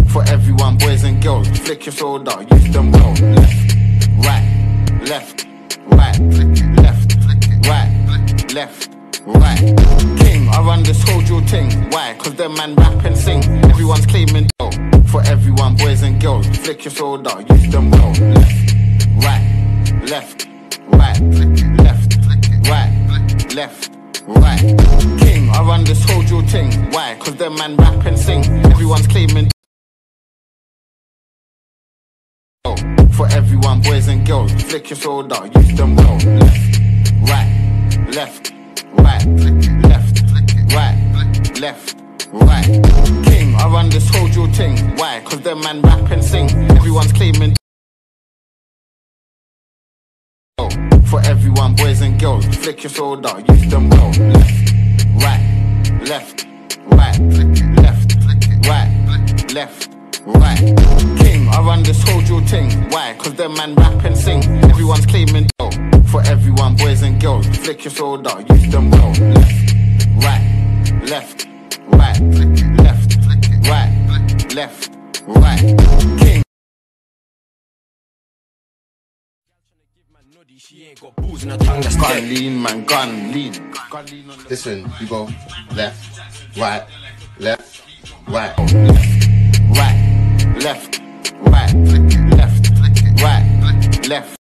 For everyone, boys and girls, flick your shoulder, use them well. Left, right, left, right, left, right. King, I run this whole drill thing. Why? Cause them man rap and sing. Everyone's claiming dough. For everyone, boys and girls, flick your shoulder, use them well. Left, right, left, right, King, I run this whole drill thing. Why? Cause them man rap and sing. Everyone's claiming dough. For everyone, boys and girls, flick your shoulder, use them well. Left, right, right. King, I run this whole drill thing. Why? Cause them man rap and sing. Everyone's claiming. For everyone, boys and girls, flick your shoulder, use them well. Left, right, right. King, I run this whole drill thing. Why? Cause them man rap and sing. Everyone's claiming dough. For everyone, boys and girls, flick your shoulder, use them well. Left, right, right. King. She ain't got balls in her tongue, that's gun lean, man, gun lean. Listen, you go left, right, left, right. Left, right, left.